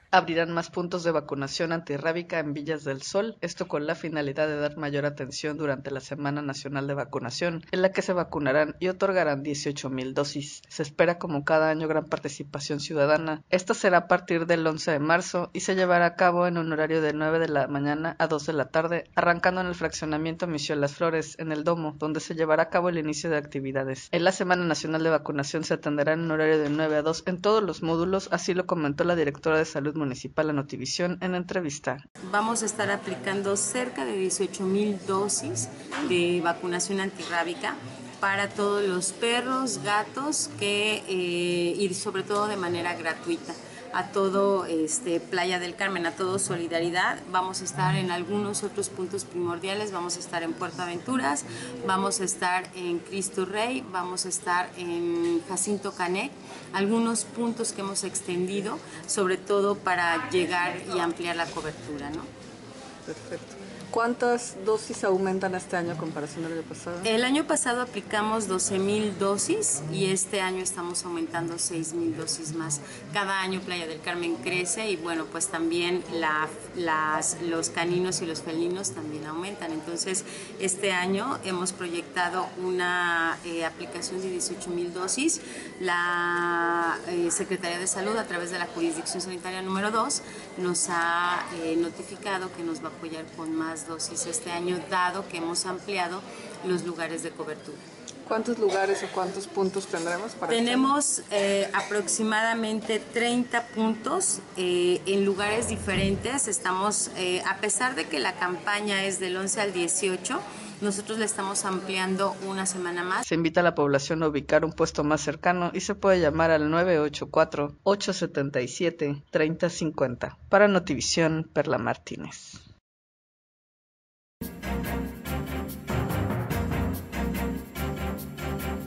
Abrirán más puntos de vacunación antirrábica en Villas del Sol, esto con la finalidad de dar mayor atención durante la Semana Nacional de Vacunación, en la que se vacunarán y otorgarán 18,000 dosis. Se espera como cada año gran participación ciudadana. Esta será a partir del 11 de marzo y se llevará a cabo en un horario de 9 de la mañana a 2 de la tarde, arrancando en el fraccionamiento Misión Las Flores, en el Domo, donde se llevará a cabo el inicio de actividades. En la Semana Nacional de Vacunación se atenderá en un horario de 9 a 2 en todos los módulos, así lo comentó la directora de Salud Municipal a Notivisión en entrevista. Vamos a estar aplicando cerca de 18,000 dosis de vacunación antirrábica para todos los perros, gatos y sobre todo de manera gratuita. A todo Playa del Carmen, a todo Solidaridad. Vamos a estar en algunos otros puntos primordiales, vamos a estar en Puerto Aventuras, vamos a estar en Cristo Rey, vamos a estar en Jacinto Canec, algunos puntos que hemos extendido, sobre todo para llegar y ampliar la cobertura, ¿no? Perfecto. ¿Cuántas dosis aumentan este año en comparación al año pasado? El año pasado aplicamos 12,000 dosis y este año estamos aumentando 6,000 dosis más. Cada año Playa del Carmen crece y bueno, pues también los caninos y los felinos también aumentan. Entonces, este año hemos proyectado una aplicación de 18,000 dosis. La Secretaría de Salud, a través de la Jurisdicción Sanitaria número 2, nos ha notificado que nos va a apoyar con más dosis este año, dado que hemos ampliado los lugares de cobertura. ¿Cuántos lugares o cuántos puntos tendremos? Tenemos aproximadamente 30 puntos en lugares diferentes. Estamos, a pesar de que la campaña es del 11 al 18, nosotros le estamos ampliando una semana más. Se invita a la población a ubicar un puesto más cercano y se puede llamar al 984-877-3050. Para Notivisión, Perla Martínez.